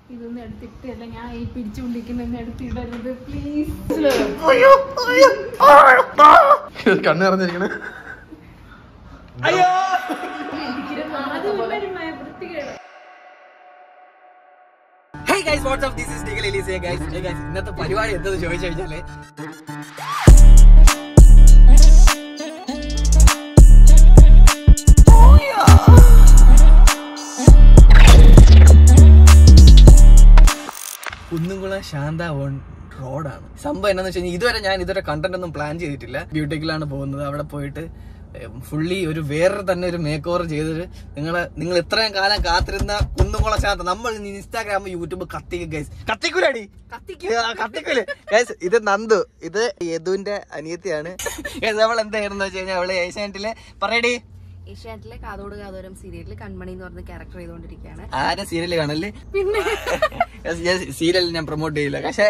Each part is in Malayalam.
ഇതൊന്നും എടുത്തിട്ടല്ല ഞാൻ ഈ പിടിച്ചുകൊണ്ടിരിക്കുന്ന എടുത്തിടരുത് പ്ലീസ്. കണ്ണ് നിറഞ്ഞിരിക്കണേ. Hey guys, what's up? This is Diggle Elise guys. Hey guys, ഇന്നത്തെ പരിപാടി എന്താന്ന് ചോദിച്ചു കഴിഞ്ഞാല് കുന്നുംകുളം ശാന്ത റോഡാണ്. സംഭവം എന്താണെന്ന് വെച്ച് കഴിഞ്ഞാൽ ഞാൻ ഇതുവരെ കണ്ടന്റ് ഒന്നും പ്ലാൻ ചെയ്തിട്ടില്ല. ബ്യൂട്ടിക്കിലാണ് പോകുന്നത്. അവിടെ പോയിട്ട് ഫുള്ളി ഒരു വേറെ തന്നെ ഒരു മേക്ക് ഓവർ ചെയ്തിട്ട് നിങ്ങൾ ഇത്രയും കാലം കാത്തിരുന്ന കുന്നുംകുളം ശാന്ത നമ്മൾ ഇൻസ്റ്റാഗ്രാം യൂട്യൂബ് കത്തിക്കൂലേ ഗൈസ്. ഇത് നന്ദു, ഇത് യദുവിന്റെ അനിയത്തിയാണ്. അവൾ എന്തായിരുന്നു വെച്ച് കഴിഞ്ഞാൽ അവള് ഏഷ്യാനെറ്റിലെ പറയടി ഏഷ്യാനെറ്റിലെ കാതോട് കാതോരം സീരിയലിൽ കൺമണി എന്ന് പറഞ്ഞ ക്യാരക്ടർ ചെയ്തുകൊണ്ടിരിക്കുകയാണ്. ആരെ സീരിയല് കാണല്ലേ? പിന്നെ സീരിയൽ ഞാൻ പ്രൊമോട്ട് ചെയ്യില്ല, പക്ഷെ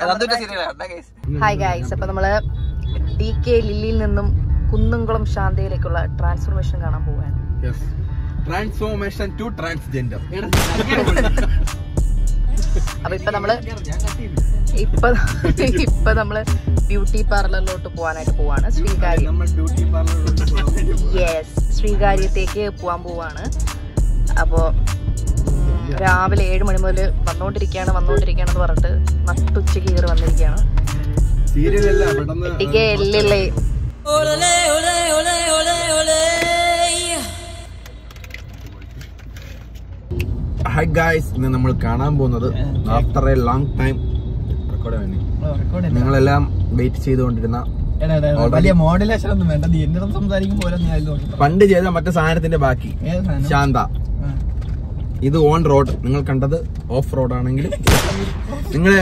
ഹായ് ഗൈസ്, അപ്പൊ നമ്മള് DK ലില്ലിയിൽ നിന്നും കുന്നുംകുളം ശാന്തയിലേക്കുള്ള ട്രാൻസ്ഫോർമേഷൻ കാണാൻ പോവുകയാണ്. Transformation to transgender. അപ്പൊ ഇപ്പൊ നമ്മള് ബ്യൂട്ടി പാർലറിലോട്ട് പോവാനായിട്ട് പോവാണ്. ശ്രീകാര്യത്തേക്ക് പോവാൻ പോവാണ്. അപ്പോ രാവിലെ 7 മണി മുതൽ വന്നോണ്ടിരിക്കുകയാണെന്ന് പറഞ്ഞിട്ട് നട്ടുച്ചയ്ക്ക് കയറി വന്നിരിക്കുകയാണ്. ഹായ് ഗായ്സ്, ഇന്ന് നമ്മൾ കാണാൻ പോകുന്നത് ആഫ്റ്റർ എ ലോങ് ടൈം നിങ്ങളെല്ലാം വെയിറ്റ് ചെയ്തുകൊണ്ടിരുന്ന വലിയ മോഡുലേഷൻ ഒന്നും വേണ്ട, നീ എന്റെ സംസാരിക്കും പോലെ പണ്ട് ചെയ്ത മറ്റേ സാധനത്തിന്റെ ബാക്കി ശാന്ത. ഇത് ഓൺ റോഡ്, നിങ്ങൾ കണ്ടത് ഓഫ് റോഡ് ആണെങ്കിലും നിങ്ങളെ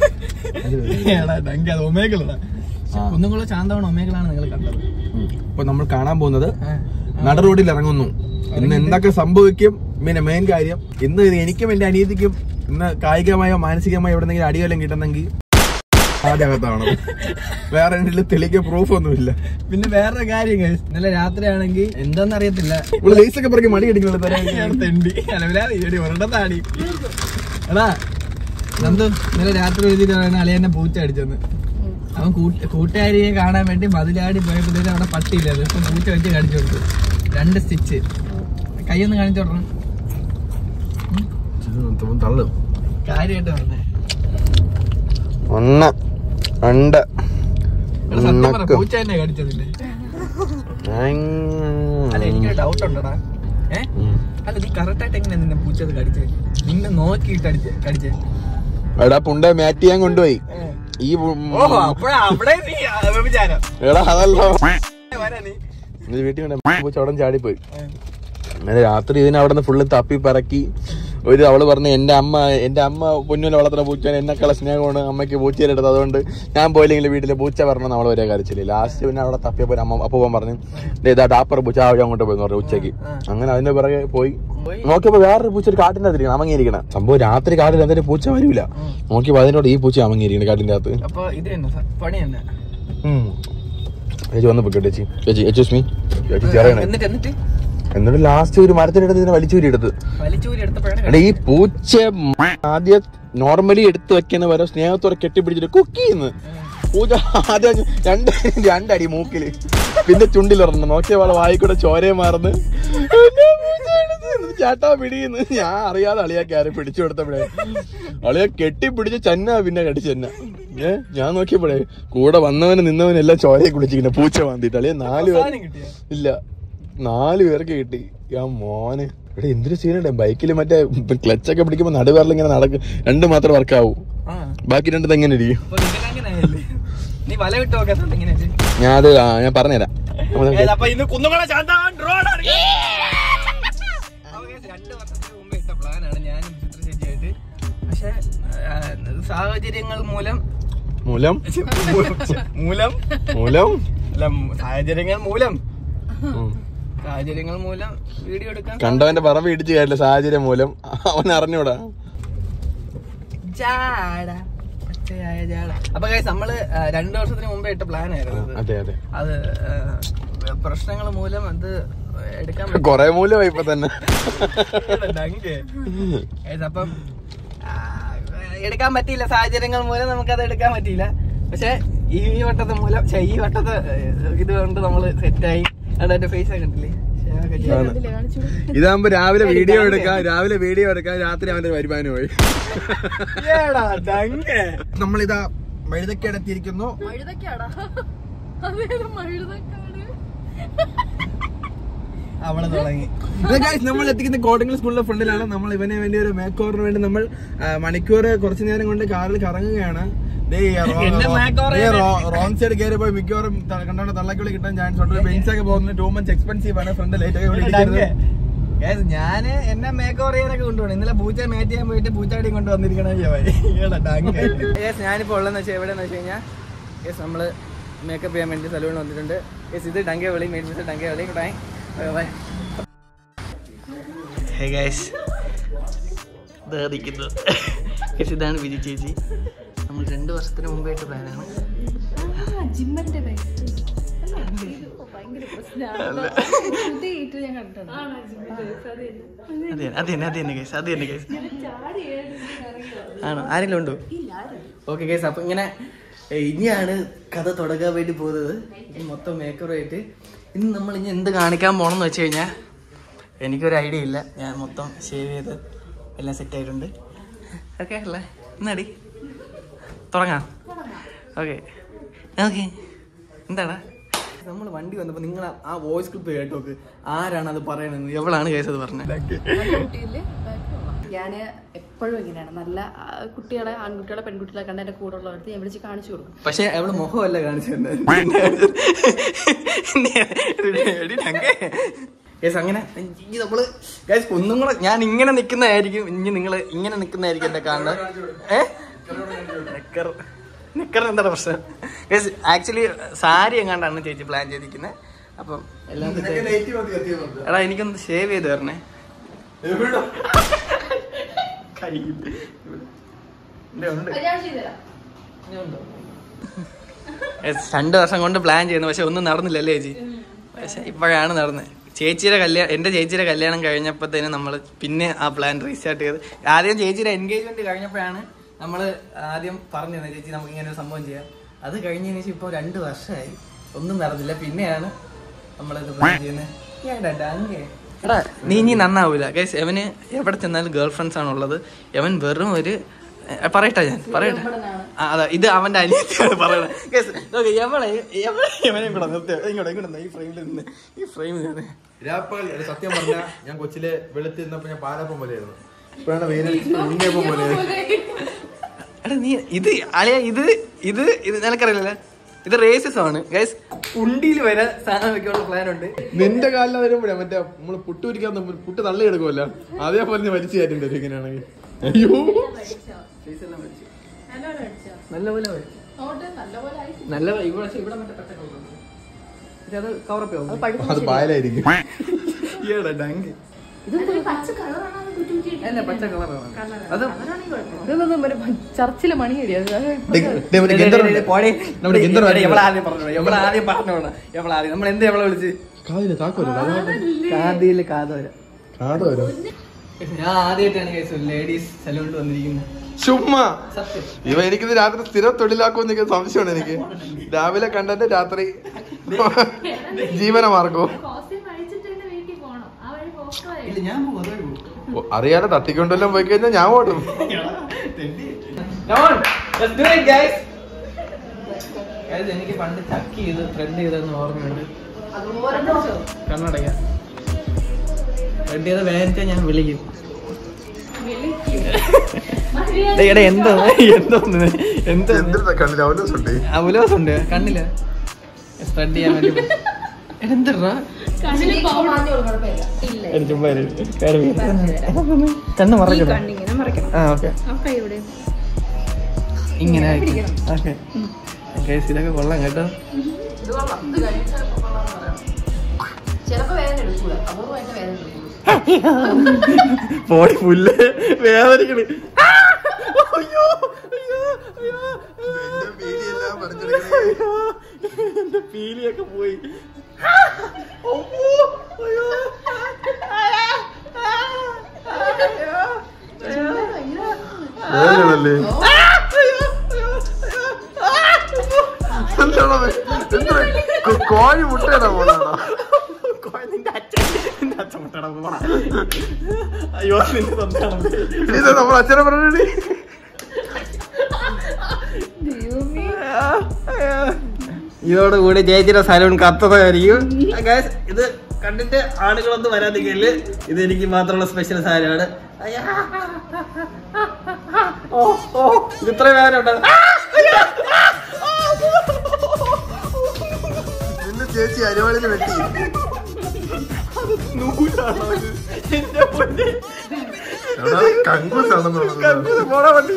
കുന്നുംകുളം ശാന്തമാണ് ഒമേകളാണ് നിങ്ങൾ കണ്ടത്. ഇപ്പൊ നമ്മൾ കാണാൻ പോകുന്നത് നട റോഡിൽ ഇറങ്ങുന്നു. ഇന്ന് എന്തൊക്കെ സംഭവിക്കും, പിന്നെ മെയിൻ കാര്യം ഇന്ന് എനിക്കും എന്റെ അനിയത്തിക്കും ഇന്ന് കായികമായോ മാനസികമായോ എവിടെന്നെങ്കിലും അടിവെല്ലാം കിട്ടുന്നെങ്കിൽ ആദ്യകത്താണ്. വേറെ എന്തെങ്കിലും തെളിയിക്കാൻ പ്രൂഫ് ഒന്നുമില്ല. പിന്നെ വേറൊരു കാര്യം ഇന്നലെ രാത്രി ആണെങ്കിൽ എന്താന്ന് അറിയത്തില്ല, ലേസൊക്കെ പറഞ്ഞ് മടി അടിക്കുന്നത് ഒരെണ്ണത്താടി. എടാ നന്ദു, ഇന്നലെ രാത്രി എഴുതിട്ട് അളിയന്നെ പൂച്ച അടിച്ചെന്ന്. അവൻ കൂട്ടുകാരിയെ കാണാൻ വേണ്ടി മതിലാടി പോയപ്പോഴത്തേക്കും അവിടെ പട്ടിയില്ലായിരുന്നു. ഇപ്പൊ പൂച്ച വെച്ച് കാണിച്ചു കൊടുത്തു. 2 സ്റ്റിച്ച്. കൈയൊന്ന് കാണിച്ചു കൊടുക്കണം. കാര്യമായിട്ട് പറഞ്ഞേ. പൂച്ച തന്നെ കടിച്ചതില്ലേ? അല്ല, എനിക്കൊരു ഡൗട്ട് ഉണ്ടടാ. അല്ല, നീ കറക്റ്റ് ആയിട്ട് എങ്ങനെയാ നിന്നെ പൂച്ച കടിച്ചത്? നിന്നെ നോക്കിയിട്ട് കടിച്ചേ? എടാ പുണ്ട മാറ്റ് ചെയ്യാൻ കൊണ്ടുപോയി. ഈ എടാ അതല്ലോ വീട്ടിൽ പൂച്ച അവിടെ ചാടിപ്പോയി. അങ്ങനെ രാത്രി ഇതിനെ അവിടെ നിന്ന് ഫുള്ള് തപ്പി പറക്കി അവള് പറഞ്ഞു എന്റെ അമ്മ പൊന്നുവിനെ വളർത്തുന്ന പൂച്ച എന്നെക്കള സ്നേഹമാണ്, അമ്മയ്ക്ക് പൂച്ചയിലെടുത്തത്, അതുകൊണ്ട് ഞാൻ പോയില്ലെങ്കിൽ വീട്ടിലെ പൂച്ച പറഞ്ഞെന്ന് അവള് വരെ കരച്ചില്ല. ലാസ്റ്റ് പിന്നെ അവിടെ തപ്പിയപ്പോ അപ്പൂപ്പൻ പറഞ്ഞു ഇതാ ഡാപ്പർ പൂച്ച ആവഴി അങ്ങോട്ട് പോയി പറഞ്ഞു ഉച്ചയ്ക്ക്. അങ്ങനെ അതിന്റെ പിറകെ പോയി നോക്കിയപ്പോ വേറൊരു പൂച്ച ഒരു കാട്ടിന്റെ അകത്തിരിക്കണം, അമങ്ങിയിരിക്കണം. സംഭവം രാത്രി കാട്ടിൽ എന്തെങ്കിലും പൂച്ച വരില്ല. നോക്കിയപ്പോ അതിനോട് ഈ പൂച്ച അമങ്ങിയിരിക്കണം കാട്ടിന്റെ അകത്ത്. ചേച്ചി വന്നപ്പോ ചേച്ചി എക്സ്ക്യൂസ് മീ എന്നിട്ട് ലാസ്റ്റ് ഒരു മരത്തിനെടുത്ത് ഇതിനെ വലിച്ചൂരി എടുത്ത്. ഈ പൂച്ച ആദ്യം നോർമലി എടുത്ത് വെക്കുന്ന വരെ സ്നേഹത്തോടെ കെട്ടിപ്പിടിച്ചിട്ട് കുക്കിന്ന് പൂച്ച ആദ്യം രണ്ടടി മൂക്കില്, പിന്നെ ചുണ്ടിലിറങ്ങുന്നു. നോക്കിയ വള വായിക്കൂടെ ചോരയെ മാറുന്നു. ചേട്ടാ പിടിയുന്നു. ഞാൻ അറിയാതെ അളിയാ കയറി പിടിച്ചു കൊടുത്തപ്പോഴേ അളിയെ കെട്ടിപ്പിടിച്ച് ചെന്ന പിന്നെ കടിച്ചെന്ന. ഞാൻ നോക്കിയപ്പോഴേ കൂടെ വന്നവനും നിന്നവനും എല്ലാം ചോരയെ കുടിച്ചിരിക്കുന്ന പൂച്ച വാന്തിട്ട്. അളിയെ 4 പേർക്ക് കിട്ടി. ഞാൻ മോനെ ഇവിടെ എന്തൊരു സീനുണ്ട്. ബൈക്കിൽ മറ്റേ ക്ലച്ചൊക്കെ പിടിക്കുമ്പോ നടുവേറിലിങ്ങനെ നടക്കും, 2 മാത്രം വർക്കാവൂ, ബാക്കി 2 എങ്ങനെ ഇരിക്കും. ഞാൻ പറഞ്ഞുതരാം. സാഹചര്യങ്ങൾ മൂലം വീഡിയോ എടുക്കാൻ കണ്ടവന്റെ പറമ്പ് ഇടിച്ചു കാര്യമില്ല. സാഹചര്യം മൂലം അവൻ അറിഞ്ഞൂടാ. അപ്പൊ നമ്മള് 2 വർഷത്തിന് മുമ്പേ ഇട്ട പ്ലാൻ ആയിരുന്നു. അത് പ്രശ്നങ്ങൾ മൂലം അത് എടുക്കാൻ കൊറേ മൂലമായി ഇപ്പൊ തന്നെ. അപ്പം എടുക്കാൻ പറ്റിയില്ല, സാഹചര്യങ്ങൾ മൂലം നമുക്കത് എടുക്കാൻ പറ്റിയില്ല. പക്ഷെ ഈ വട്ടത്തെ മൂലം ഈ വട്ടത്തെ ഇതുകൊണ്ട് നമ്മള് സെറ്റായി. അതെന്റെ ഫേസ് കണ്ടില്ലേ? ഇതാകുമ്പോ രാവിലെ വീഡിയോ എടുക്കാം, രാത്രി അവന്റെ വരുമാനം പോയി. നമ്മളിതാ വഴുതക്കാട് എത്തിയിരിക്കുന്നു. അവിടെ തുടങ്ങി. നമ്മൾ എത്തിക്കുന്ന കോട്ടങ്ങൽ സ്കൂളിന്റെ ഫ്രണ്ടിലാണ്. നമ്മൾ ഇവന് വേണ്ടി ഒരു മേക്ക് ഓവറിന് വേണ്ടി നമ്മൾ മണിക്കൂർ കുറച്ചു നേരം കൊണ്ട് കാറിൽ കറങ്ങുകയാണ്. റോങ് സൈഡ് കയറി പോയി മിക്കവാറും കണ്ടോണ്ട് തള്ളക്കുള്ളി കിട്ടാൻ ചാൻസ് ഉണ്ട്. ബെഞ്ചൊക്കെ പോകുന്നത് 2 months എക്സ്പെൻസീവ് ആണ്. ഫ്രണ്ട് ലൈറ്റ് ഞാന് എന്നെ മേക്ക് ഓവർ ചെയ്യാനൊക്കെ കൊണ്ടുപോകണം. ഇന്നലെ പൂച്ച മേറ്റ് ചെയ്യാൻ പോയിട്ട് പൂച്ചാടിയും കൊണ്ട് വന്നിരിക്കണേ. ഞാനിപ്പോ ഉള്ളതെന്ന് വെച്ചാൽ എവിടെയെന്ന് വെച്ച് കഴിഞ്ഞാൽ നമ്മള് മേക്കപ്പ് ചെയ്യാൻ വേണ്ടി സലൂണിൽ വന്നിട്ടുണ്ട്. ഇത് ഡങ്കേവളി, മെയിൻ ഡങ്കേവളി. ഹേ ഗൈസ്, ഇതാണ് വിജി ചേച്ചി. നമ്മൾ 2 വർഷത്തിന് മുമ്പായിട്ട് പ്ലാനാണ്. ആണോ? ആരെങ്കിലും ഉണ്ടോ? ഓക്കെ ഗൈസ്, അപ്പൊ ഇനിയാണ് കഥ തുടങ്ങാൻ വേണ്ടി പോകുന്നത്. ഇനി മൊത്തം മേക്കറായിട്ട് ഇന്ന് നമ്മൾ ഇനി എന്ത് കാണിക്കാൻ പോകണമെന്ന് വെച്ച് കഴിഞ്ഞാൽ എനിക്കൊരു ഐഡിയ ഇല്ല. ഞാൻ മൊത്തം ഷേവ് ചെയ്ത് എല്ലാം സെറ്റായിട്ടുണ്ട്. ഓക്കെ അല്ലേ? എന്നാടി തുടങ്ങാം. Okay okay. എന്താടാ നമ്മൾ വണ്ടി വന്നപ്പോൾ നിങ്ങൾ ആ വോയിസ് ക്ലിപ്പ് കേട്ടോക്ക്. ആരാണ് അത് പറയണത്? എവളാണ് കേസ് അത് പറഞ്ഞത്? ഞാൻ എപ്പോഴും ഇങ്ങനെയാണ്. നല്ല കുട്ടികളെ, ആൺകുട്ടികളെ, പെൺകുട്ടികളെ കണ്ട എന്റെ കൂടെ ഉള്ളവർക്ക് ഞാൻ വിളിച്ച് കാണിച്ചു കൊടുക്കും. പക്ഷെ അവള് മുഖമല്ല കാണിച്ചു തന്നെ. അങ്ങനെ നമ്മള് ഒന്നും കൂടെ ഞാൻ ഇങ്ങനെ നിക്കുന്നതായിരിക്കും. ഇനി നിങ്ങൾ ഇങ്ങനെ നിക്കുന്നതായിരിക്കും എന്റെ കാണുന്നത്. നിക്കറിന് എന്താണ് പ്രശ്നം? ആക്ച്വലി സാരി എങ്ങാണ്ടാണ് ചേച്ചി പ്ലാൻ ചെയ്തിരിക്കുന്നത്. അപ്പം എല്ലാം എടാ എനിക്കൊന്ന് ഷേവ് ചെയ്ത് തരണേ. 2 വർഷം കൊണ്ട് പ്ലാൻ ചെയ്യുന്നു. പക്ഷെ ഒന്നും നടന്നില്ലല്ലേ ചേച്ചി? പക്ഷെ ഇപ്പോഴാണ് നടന്നത്. എന്റെ ചേച്ചിയുടെ കല്യാണം കഴിഞ്ഞപ്പോഴത്തേനും നമ്മൾ പിന്നെ ആ പ്ലാൻ റീസ്റ്റാർട്ട് ചെയ്ത്. ആദ്യം ചേച്ചിയുടെ എൻഗേജ്മെന്റ് കഴിഞ്ഞപ്പോഴാണ് നമ്മൾ ആദ്യം പറഞ്ഞത് ചേച്ചി നമുക്ക് ഇങ്ങനെ ഒരു സംഭവം ചെയ്യാം. അത് കഴിഞ്ഞതിന് ശേഷം ഇപ്പോൾ 2 വർഷമായി, ഒന്നും നടന്നില്ല. പിന്നെയാണ് നമ്മളിത് പ്ലാൻ ചെയ്യുന്നത്. എടാ നീ നന്നാവൂല ഗൈസ്. എവന് എവിടെ ചെന്നാലും ഗേൾ ഫ്രണ്ട്സ് ആണുള്ളത്. എവൻ വെറും ഒരു പറയട്ടെ അതാ ഇത് അവന്റെ അനിയത്തിയാണ് പറയണത്. എവനെ കൂടെ നിർത്തിയ ഈ ഫ്രെയിമിൽ നിന്ന് ഈ ഫ്രെയിമിൽ നിന്ന് സത്യം പറഞ്ഞാൽ ഞാൻ കൊച്ചിലെ വെളുത്തിരുന്നപ്പോ ഞാൻ പാലപ്പം പോലെയായിരുന്നു. ഇപ്പോഴാണ് ഉണ്ണിയപ്പം പോലെ. എടാ നീ ഇത് അളിയ ഇത് ഇത് ഇത് നിനക്കറിയില്ല. ഇത് റേസിസം ആണ് ഗൈസ്. ഉണ്ടിയിൽ വരെ സാധനം വെക്കാനുള്ള പ്ലാൻ ഉണ്ട്. നിന്റെ കാലിൽ വരുമ്പോഴേ മറ്റേ നമ്മള് പുട്ട് പിരിക്കാൻ പുട്ട് തള്ളി എടുക്കുമല്ലോ, അതേപോലെ വലിച്ചു കയറ്റേണ്ടി വരും ഇങ്ങനെയാണെങ്കിൽ. അയ്യോ നല്ലപോലെ നല്ല ഇവിടെ അത് പായലായിരിക്കും. പച്ച കളറാണ് അത്. ചർച്ചിലെ മണി ആദ്യം നമ്മൾ എന്ത് എവളെ വിളിച്ച് കാതിയില് കാതോര. ഞാൻ ആദ്യമായിട്ടാണ് ലേഡീസ് സലൂണിൽ വന്നിരിക്കുന്നത്. ചുമ്മാ ഇവ എനിക്കിത് രാത്രി സ്ഥിരം തൊഴിലാക്കുമെന്ന് എനിക്ക് സംശയമാണ്. എനിക്ക് രാവിലെ കണ്ടിട്ട് രാത്രി ജീവനമാർഗോ അറിയാതെ തട്ടിക്കൊണ്ടെല്ലാം പോയി കഴിഞ്ഞാൽ ഞാൻ ഓടും. എനിക്ക് പണ്ട് ചക്ക് ചെയ്ത് ത്രെഡ് ചെയ്തെന്ന് ഓർമ്മയുണ്ട്. കണ്ണടയ്ക്ക ത്രെഡ് ചെയ്ത് വേദനിച്ചാൽ ഞാൻ വിളിക്കും. അവലോസ് ഉണ്ട് കണ്ണില് സ്പ്രെഡ് ചെയ്യാൻ വേണ്ടി. എന്താ കണ്ണ് മറക്കണം. ഇങ്ങനെ ഇതൊക്കെ കൊള്ളാം കേട്ടോ. പോടി പുല്ല് വേദനിക്കണ്. എന്റെ പീലിയൊക്കെ പോയി. പോണല്ലേ? കോഴി മുട്ടയുടെ പോണാണോ? അയ്യോ നിന്റെ സ്വന്തമാണ്. ഇത് നമ്മൾ അച്ഛനെ പറഞ്ഞേ. ഇതോടുകൂടി ചേച്ചിയുടെ സലൂൺ കത്തതായിരിക്കും. ഇത് കണ്ടിട്ട് ആളുകളൊന്നും വരാതിരിക്കല്. ഇത് എനിക്ക് മാത്രമുള്ള സ്പെഷ്യൽ സാധനമാണ്. ഇത് ഇത്ര വേദന ഉണ്ടാകും. ചേച്ചി അരിവാളിന് വെട്ടി. കങ്കൂസാണെന്ന് പോടാ വണ്ടി.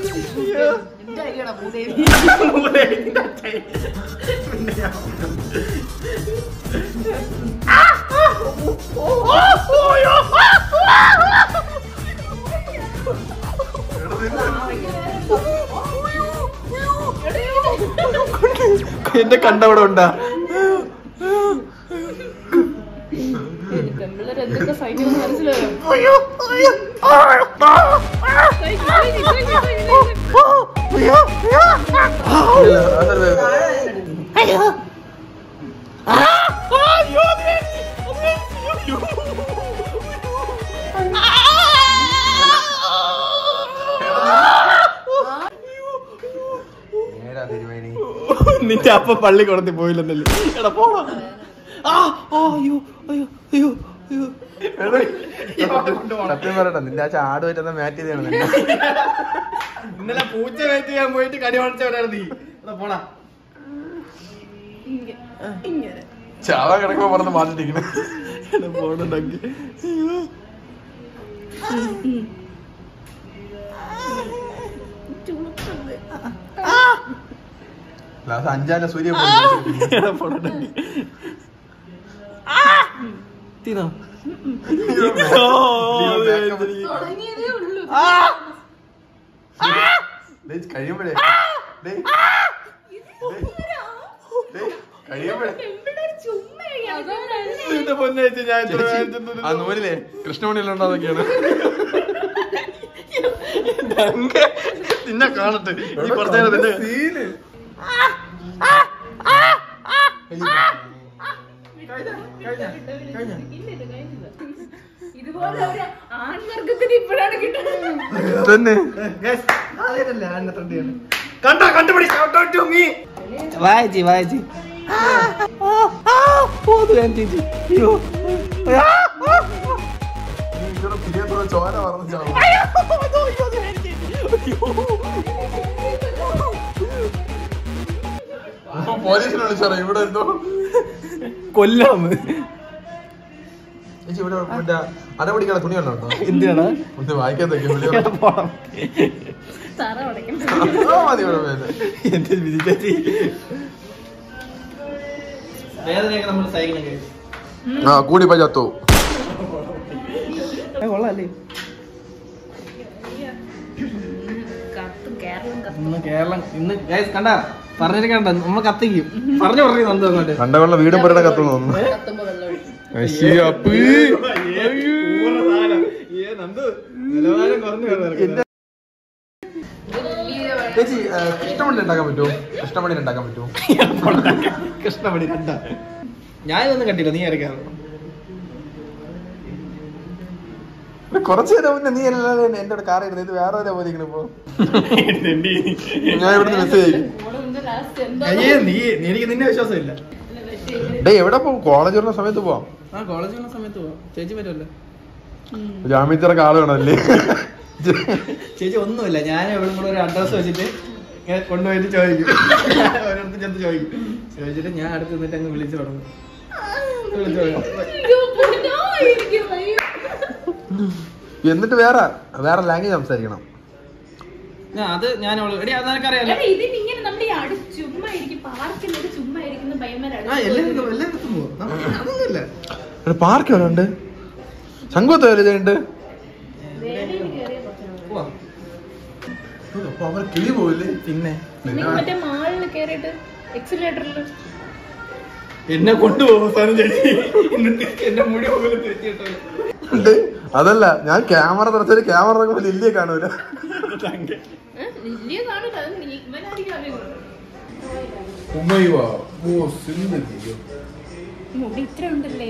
എന്റെ കണ്ടവിടെ ഉണ്ടാ. എന്തൊക്കെ സൈക്കിൾ മനസ്സിലായോ? നിന്റെ അപ്പ പള്ളി കൊടുത്തി പോയില്ലെന്നല്ലേ? എടാ പോണോ? അയ്യോ അയ്യോ അയ്യോ അയ്യോ. സത്യം പറയട്ടെ, നിന്റെ ആ ചാട് പറ്റുന്ന മാറ്റ് ചെയ്താണ്. ഇന്നലെ പൂച്ച മാറ്റ് ചെയ്യാൻ പോയിട്ട് കടി വളച്ചവരായിരുന്നു നീ. എടാ പോടാ. ചാവ കിടക്കുമ്പോ പറഞ്ഞ് മാറ്റിട്ടിരിക്കണം. പോണുണ്ടെങ്കിൽ അഞ്ചാല സൂര്യ തീനോ കഴിയുമ്പോഴേ ആ നൂലില്ലേ കൃഷ്ണമണിയിലുണ്ടോന്നൊക്കെയാണ്. നിന്നെ കാണട്ടെ ഈ കുറച്ചു നേരം സീന് ഇതുപോലെ ഒരു ആൺവർഗത്തിന് ഇപ്പോഴാണ് കിട്ടുന്നത് തന്നെ. വായിച്ചി വായിച്ചി ചോര പറഞ്ഞു പോലീസിനെ വിളിച്ചാറോ ഇവിടെ എന്തോ കൊല്ലം. ചേച്ചി ഇവിടെ മറ്റേ അടപിടിക്കാനുള്ള തുണി വല്ലോ? എന്തിനാണ് ഒന്ന് വായിക്കാത്തൊക്കെ തറ ഉടയ്ക്കണം. മതി എന്റെ വിധി ചേച്ചി. വേദനയൊക്കെ നമ്മൾ സഹിക്കണം. ആ കൂടി പറ്റാത്തോ കൊള്ളാല്ലേ? കേരളം ഇന്ന് കണ്ട പറഞ്ഞിരിക്കണ്ട നമ്മൾ കത്തിക്കും. പറഞ്ഞു പറഞ്ഞു നന്ദു അങ്ങോട്ട് കണ്ടവെള്ള വീടും പുരയുടെ കത്തുന്നു തോന്നുന്നു. ചേച്ചി കൃഷ്ണമണി ഉണ്ടാക്കാൻ പറ്റുമോ? കൃഷ്ണമണി ഉണ്ടാക്കാൻ പറ്റുമോ? കൃഷ്ണമണി കണ്ട ഞാനിതൊന്നും കണ്ടില്ല. നീ ഇറക്കാറ് കുറച്ചു നേരം മുന്നേ നീ അല്ലാതെ എന്റെ കാർ എടുത്ത് ഇത് വേറെ പോയിരിക്കണം. ഇപ്പൊ ഞാൻ ഇവിടുന്ന് മെസ്സേജ് നീ എനിക്ക് നിന്നെ വിശ്വാസമില്ല. ഡേ എവിടെ പോവും? കോളേജ് വരുന്ന സമയത്ത് പോവാം. ആ കോളേജ് വരുന്ന സമയത്ത് പോവാം. ചേച്ചി പറ്റുമല്ലോ. ജാമ്യത്തിറക്ക ആള് വേണമല്ലേ? ചേച്ചി ഒന്നുമില്ല. ഞാൻ എവിടെ കൂടെ ഒരു അഡ്രസ് വെച്ചിട്ട് ഇങ്ങനെ കൊണ്ടുപോയിട്ട് ചോദിക്കും. ഓരോരുത്തർ ചെന്ന് ചോദിച്ചിട്ട് ഞാൻ അടുത്ത് നിന്നിട്ട് അങ്ങ് വിളിച്ചു തുടങ്ങും. എന്നിട്ട് വേറെ ലാംഗ്വേജ് സംസാരിക്കണം. അത് ഞാൻ അതെനിക്കറിയാലോ. പാർക്ക് എവിടെ ഉണ്ട്? സംഘത്ത് വലുതുണ്ട്. അപ്പൊ അവർ കിളി പോവില്ലേ? പിന്നെ മറ്റേ മാളിൽ കേറിയിട്ട് എക്സിലേറ്ററിൽ എന്നെ കൊണ്ടുപോകും സാധനം ചേച്ചി. എന്റെ മുടി പോലും തിരിച്ചിട്ടോ. അതല്ല, ഞാൻ ക്യാമറ തുറച്ചൊരു ക്യാമറ ലില്ലിയെ കാണൂല. വലിയ കാണില്ല, അത് ഇവനായിരിക്കും അറിയുന്നത്. മുടി ഇത്ര ഉണ്ടല്ലേ?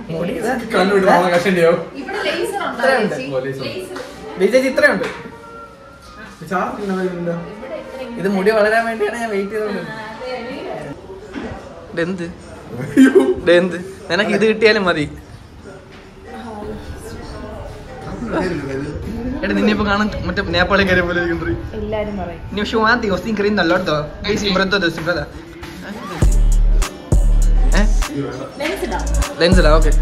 ഇവിടെ ലേസർ ഇത്രയുണ്ട്. ഇത് മുടി വളരാൻ വേണ്ടിയാണ് ഞാൻ വെയിറ്റ് ചെയ്തോണ്ട്. എന്ത് നിനക്ക് ഇത് കിട്ടിയാലും മതി. എടാ നിന്നെ ഇപ്പൊ കാണാൻ മറ്റേ നേപ്പാളി കാര്യം പോലെ എല്ലാരും പറയും. ലെൻസിലാ ഓക്കെ.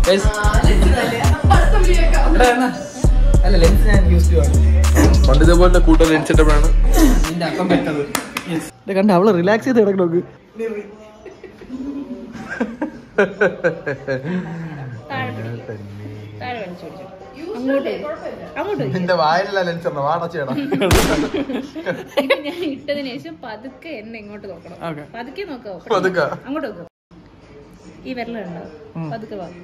അല്ല ലെൻസ് ഞാൻ യൂസ് ചെയ്യുവാണ്. പണ്ട് ഇതേപോലെ കൂട്ടം ലെൻസ് ഇട്ടപ്പോഴാണ് നിന്റെ അക്കം പെട്ടത്. കണ്ട അവള് റിലാക്സ് ചെയ്ത് കിടക്കണം നോക്ക്. നിന്റെ വായിലുള്ള ലെൻസ് ഉണ്ടോ? വാടച്ചേടാ. ഇത് ഞാൻ ഇട്ടതിന് ശേഷം പതുക്കെ എന്നെ ഇങ്ങോട്ട് നോക്കണം. പതുക്കെ നോക്കാവോ? അങ്ങോട്ട് നോക്കോ. ഈ വിരലുണ്ടോ? പതുക്കെ വാ.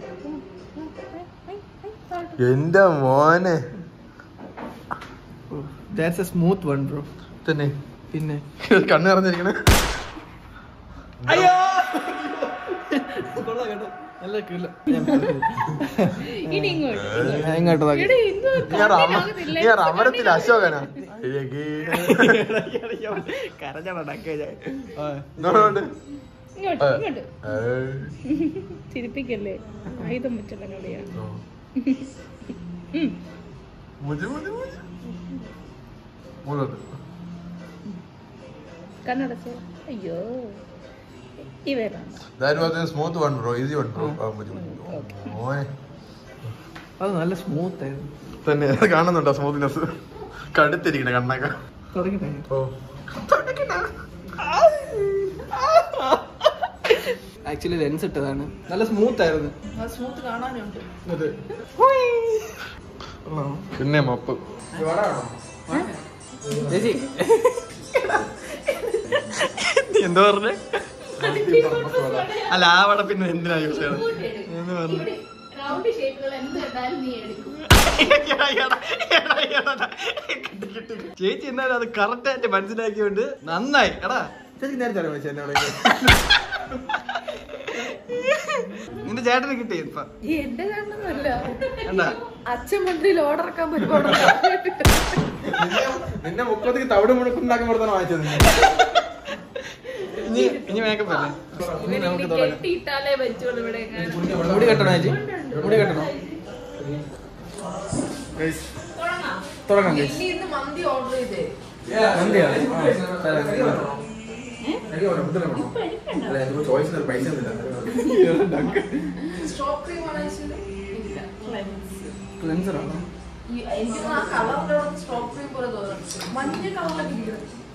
എന്റെ മോനെ that's a smooth one bro. തന്നെ പിന്നെ കണ്ണ് നിറഞ്ഞിരിക്കണേ. അയ്യോ കൊള്ളാം കേട്ടോ. നല്ല കില്ല. ഇനി ഇങ്ങോട്ട് അമരത്തിൽ അശോകനാ. ഇങ്ങോട്ട് ചിരിപ്പിക്കല്ലേ? ആയുധം വെച്ചുള്ള കളിയാണ്. കണ്ണടച്ചോ. അയ്യോ ഈ വേറാണ്. Smooth one bro, easy one bro. അത് നല്ല സ്മൂത്ത് ആയിരുന്നു തന്നെ. കാണുന്നുണ്ടോ സ്മൂത്ത്നെസ്? കടുത്തിരിക്കണ കണ്ണൊക്കെ. ആക്ച്വലി ലെൻസ് ഇട്ടതാണ്. നല്ല സ്മൂത്ത് ആയിരുന്നു. സ്മൂത്ത് കാണാനുണ്ട്. പിന്നെ മപ്പ് ചേച്ചി എന്താ പറഞ്ഞേ? അല്ല ആ വട പിന്നെ എന്തിനാ യൂസ് ചെയ്യണം? റൗണ്ട് ഷേപ്പുകൾ എന്ത് കണ്ടാലും നീ എടുക്കും. ചേച്ചി എന്നാലും അത് കറക്റ്റ് ആയിട്ട് മനസ്സിലാക്കിയോണ്ട് നന്നായി. എടാ ചേച്ചി നേരത്തെ അറിയാം എന്നോട്. നിന്റെ ചേട്ടന് കിട്ടി ഇപ്പൊ. എന്റെ ചേട്ടനൊന്നുമല്ല, എന്താ അച്ഛൻ മന്ത്രിയിൽ ഓർഡർ ഇറക്കാൻ പരിപാടി. നിന്നെ 30 തവിട് മുഴുക്കുണ്ടാക്കാൻ കൊടുത്താണ് വാങ്ങിച്ചത്. ഇനി മേക്കപ്പ് അല്ലേ? ഇനി നമുക്ക് കെട്ടിയിട്ടാലേ പറ്റുള്ളൂ. ഇവിടെ മുടി കെട്ടണോ ചേച്ചി? മുടി കെട്ടണോ? തുടങ്ങാം ചേച്ചി. മന്തി ഓർഡർ ചെയ്തേ. മന്തിയാ? ക്ലെൻസറാണോ? മഞ്ഞ കളറിലൊക്കെ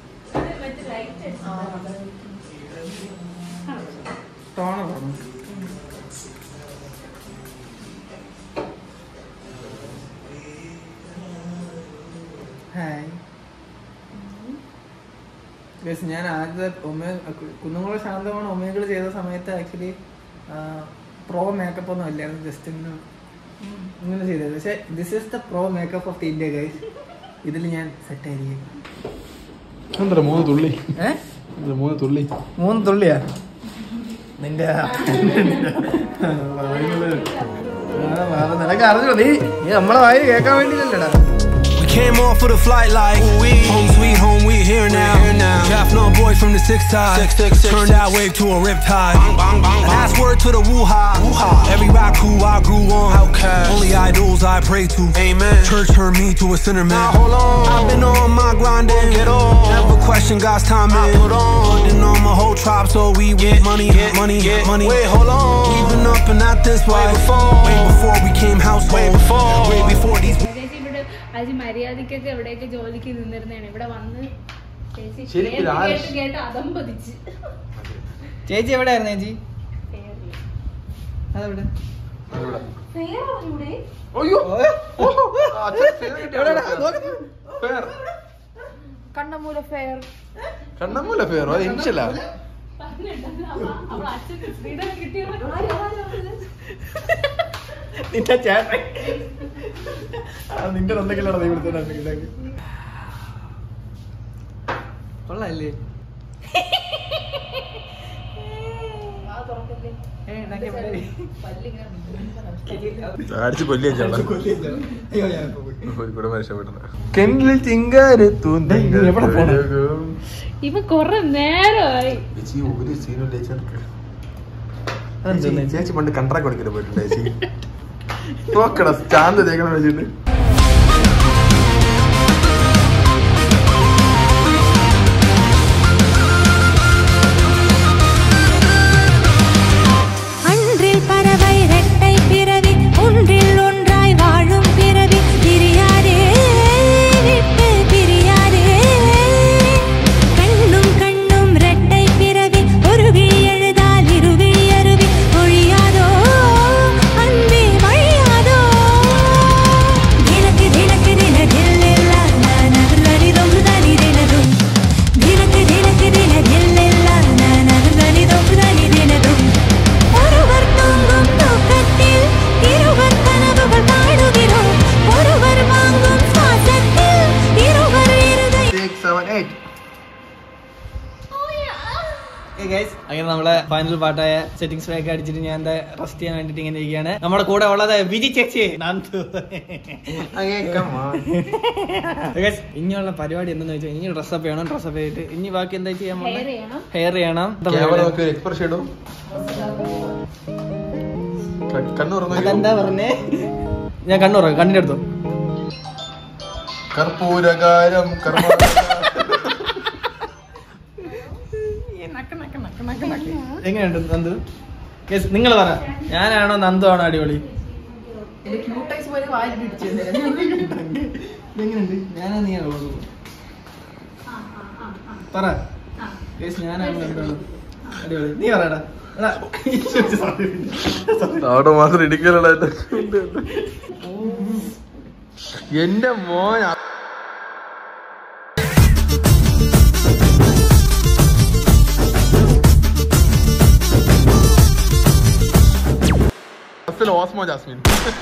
ടോണറാണോ? ഹായ് ഗൈസ്, ഞാൻ ആദ്യത്തെ കുന്നുകുളം ശാന്തമാണ് ഒമേകൾ ചെയ്ത സമയത്ത് ആക്ച്വലി പ്രോ മേക്കപ്പ് ഒന്നും അല്ലായിരുന്നു. ജസ്റ്റ് ഇങ്ങനെ ചെയ്തത്. പക്ഷെ this is the pro makeup of the India guys. ഇതിൽ ഞാൻ സെറ്റ് ആയിരിക്കും. 3 തുള്ളി. 3 തുള്ളി. 3 തുള്ളിയാ നിന്റെ? നിനക്ക് അറിഞ്ഞോ? നീ നമ്മളെ വായി കേൾക്കാൻ വേണ്ടിയില്ലല്ലേടാ. Came off for the flight like home sweet home, we here now. Draft no boy from the 6 side. Turned that wave to a riptide. Last word to the woo-ha. Every rock who I grew on. Only idols I pray to. Amen. Church turned me to a sinner man. Hold on. I've been on my grind and get on. Never question God's timing. Put on. Putting on my whole tribe so we get money, money, money. Wait, hold on. We've been up and at this way before we came household. Way before these. ചേച്ചി മര്യാദക്കൊക്കെ എവിടെയൊക്കെ ജോലിക്ക് നിന്നിരുന്നാണ്. ഇവിടെ വന്ന് കേട്ട് അതമ്പതിച്ച്. ചേച്ചി എവിടെയായിരുന്നു ചേച്ചി? അതെവിടെ? കണ്ണമൂല ഫെയർ. കണ്ണമൂല ഫെയറോ? അത് ഇൻഷല്ല. നിന്റെ ചേട്ടൻ നിന്റെ എന്തെങ്കിലും കൊള്ളാല്ലേ? അടിച്ച് ഇപ്പൊ കൊറേ നേരമായി. ചേച്ചി പണ്ട് കണ്ട്രാക്ട് കൊടുക്കില്ല പോയിട്ടുണ്ട് ചേച്ചി. നോക്കടാ സ്റ്റാൻഡ് തേക്കണം വെച്ചിട്ട്. അങ്ങനെ നമ്മളെ ഫൈനൽ പാട്ടായ സെറ്റിംഗ്സ് ഒക്കെ അടിച്ചിട്ട് ഞാൻ എന്താ റെസ്റ്റ് ചെയ്യാൻ വേണ്ടിട്ട് ഇങ്ങനെ ഇരിക്കുകയാണ്. നമ്മുടെ കൂടെ ഉള്ളത് വിജി ചേച്ചി. ഇനിയുള്ള പരിപാടി എന്താന്ന് വെച്ചാൽ ഇനി ഡ്രസ്സപ്പ് ചെയ്യണം. ഡ്രസ്സപ്പ് ചെയ്തിട്ട് ഇനി ബാക്കി എന്താ ചെയ്യാൻ? ഹെയർ ചെയ്യണം. അതെന്താ പറഞ്ഞേ? ഞാൻ കണ്ണൂർ കണ്ണിന്റെ അടുത്തോ കർപ്പൂരകാരം എങ്ങനെയുണ്ട് നന്ദു? നിങ്ങൾ പറ, ഞാനാണോ നന്ദു ആണോ അടിപൊളി? എങ്ങനെയുണ്ട്? ഞാനാ നീയാണോ പറ. ഞാനാണോ അടിപൊളി? നീ പറയടാ. അവിടെ മാത്രം ഇടിക്കലടാ എന്റെ മോൻ. ഓസ്മോ ജാസ്മിൻ.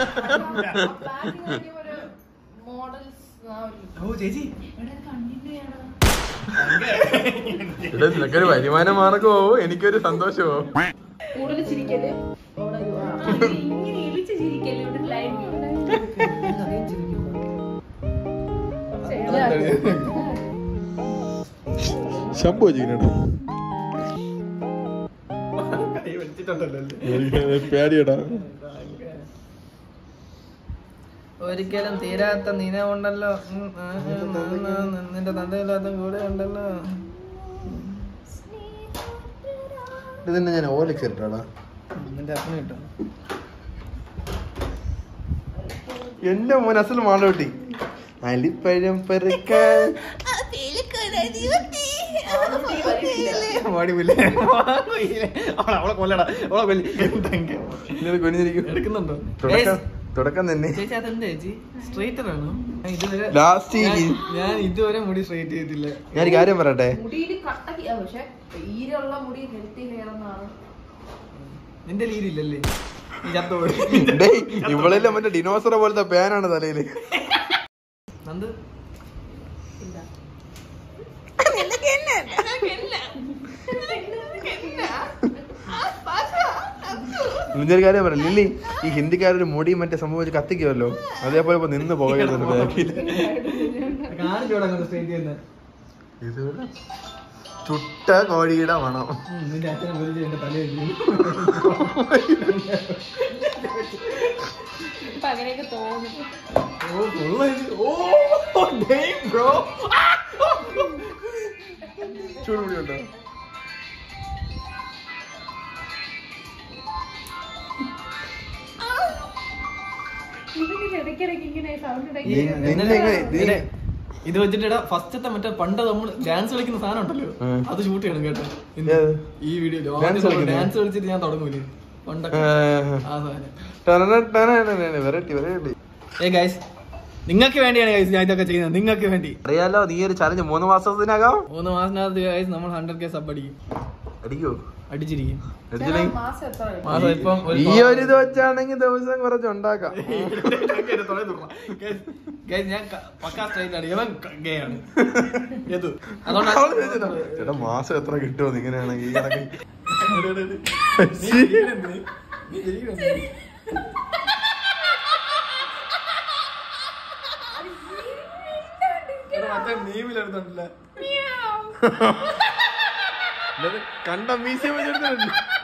നിനക്കൊരു വരുമാന മാർഗമോ എനിക്കൊരു സന്തോഷമോ? ശംഭു പേടിയടാ. ഒരിക്കലും തീരാത്ത നിലവുണ്ടല്ലോ നിന്റെ തന്തയില്ലാത്ത കൂടെ ഉണ്ടല്ലോ. ഇതന്നെ ഞാൻ ഓലക്സ് ഇട്ടാടാ. നിന്റെ അപ്പന കിട്ടോ? എന്റെ മോൻ അസൽ മാളോട്ടി. അലിപ്പഴം പെറുക്കാൻ എടുക്കുന്നുണ്ടോ? തുടക്കം തന്നെ. ചേച്ചി അതെന്താ ചേച്ചി സ്ട്രൈറ്റർ ആണോ? ഞാൻ ഇതുവരെ മുടി സ്ട്രൈറ്റ് ചെയ്തിട്ടില്ല. ഞാനൊരു കാര്യം പറയട്ടെ, നിന്റെ ലീരില്ലല്ലേ? ഇവളെല്ലാം മറ്റേ ഡിനോസറ പോലത്തെ പേനാണ് തലയില്. നന്ദു നിന്നൊരു കാര്യം പറയാം ലില്ലി, ഈ ഹിന്ദിക്കാരൊരു മുടി മറ്റേ സംഭവം വെച്ച് കത്തിക്കുമല്ലോ, അതേപോലെ ഇപ്പൊ നിന്ന് പോകരുത് ബാക്കിൽ. ചുട്ട കോഴിയുടെ മണം. അങ്ങനെയൊക്കെ തോന്നും. ചൂടുപിടിയുണ്ടോ? ഇത് വെച്ചിട്ട് ഫസ്റ്റത്തെ മറ്റേ പണ്ട് നമ്മൾ ഡാൻസ് കളിക്കുന്ന സാധനം ഉണ്ടല്ലോ, അത് ഷൂട്ട് ചെയ്യണം കേട്ടോ. ഈ വീഡിയോ ഡാൻസ് കളിച്ചിട്ട് ഞാൻ തുടങ്ങൂലേ പണ്ടൊക്കെ ആ സാധനം. ഗൈസ് നിങ്ങൾക്ക് വേണ്ടിയാണ് ഗൈസ് ഞാൻ ഇതൊക്കെ ചെയ്യുന്നത്, നിങ്ങൾക്ക് വേണ്ടി. അറിയാലോ നീ ഒരു ചലഞ്ച് 3 മാസത്തിനകം 3 മാസത്തിനകത്ത് ഗൈസ് നമ്മൾ 100K സബ് അടിക്കും. അടിക്കോ? അടിച്ചിരിക്കും. മാസം ഇപ്പം ഈ ഒരു ഇത് വെച്ചാണെങ്കിൽ ദിവസം കുറച്ച് ഉണ്ടാക്കാം. ഞാൻ പക്കാ സ്റ്റൈലാണ്, ഇവൻ ഗേ ആണ്. ചേട്ടാ മാസം എത്ര കിട്ടുമോ ഇങ്ങനെയാണെങ്കിൽ ഈ കണക്ക്? കണ്ട മ്യൂസിയം വെച്ചെടുത്തിട്ടുണ്ട്.